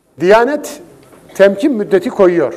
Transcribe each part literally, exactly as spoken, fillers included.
Diyanet temkin müddeti koyuyor.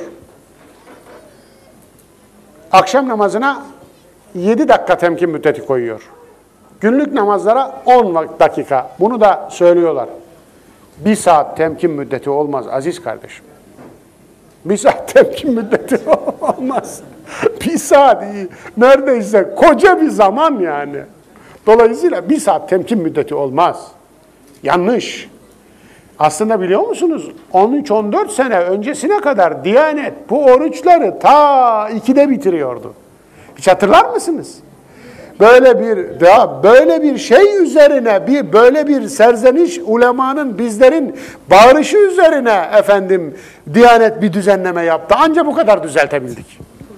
Akşam namazına yedi dakika temkin müddeti koyuyor. Günlük namazlara on dakika. Bunu da söylüyorlar. Bir saat temkin müddeti olmaz aziz kardeşim. Bir saat temkin müddeti olmaz. Bir saat neredeyse koca bir zaman yani. Dolayısıyla bir saat temkin müddeti olmaz. Yanlış. Aslında biliyor musunuz? on üç on dört sene öncesine kadar Diyanet bu oruçları ta ikide bitiriyordu. Hiç hatırlar mısınız? Böyle bir ya böyle bir şey üzerine bir böyle bir serzeniş ulemanın bizlerin bağırışı üzerine efendim Diyanet bir düzenleme yaptı. Anca bu kadar düzeltebildik.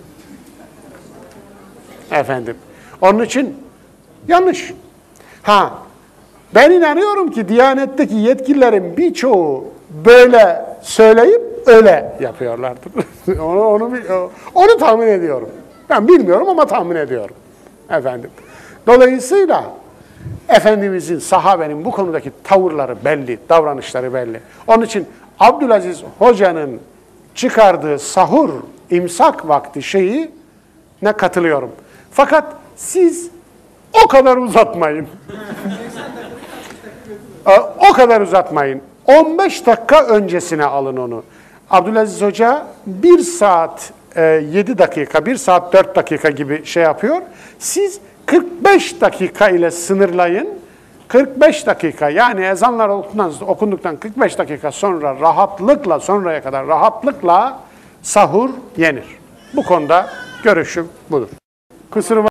Efendim. Onun için yanlış. Ha ben inanıyorum ki Diyanet'teki yetkililerin birçoğu böyle söyleyip öyle yapıyorlardır. onu, onu, onu tahmin ediyorum. Ben bilmiyorum ama tahmin ediyorum. Efendim. Dolayısıyla Efendimizin, sahabenin bu konudaki tavırları belli, davranışları belli. Onun için Abdülaziz Hoca'nın çıkardığı sahur, imsak vakti şeyi ne katılıyorum. Fakat siz o kadar uzatmayın. O kadar uzatmayın. on beş dakika öncesine alın onu. Abdülaziz Hoca bir saat yedi dakika, bir saat dört dakika gibi şey yapıyor. Siz kırk beş dakika ile sınırlayın. kırk beş dakika yani ezanlar okunduktan kırk beş dakika sonra rahatlıkla, sonraya kadar rahatlıkla sahur yenir. Bu konuda görüşüm budur. Kusuruma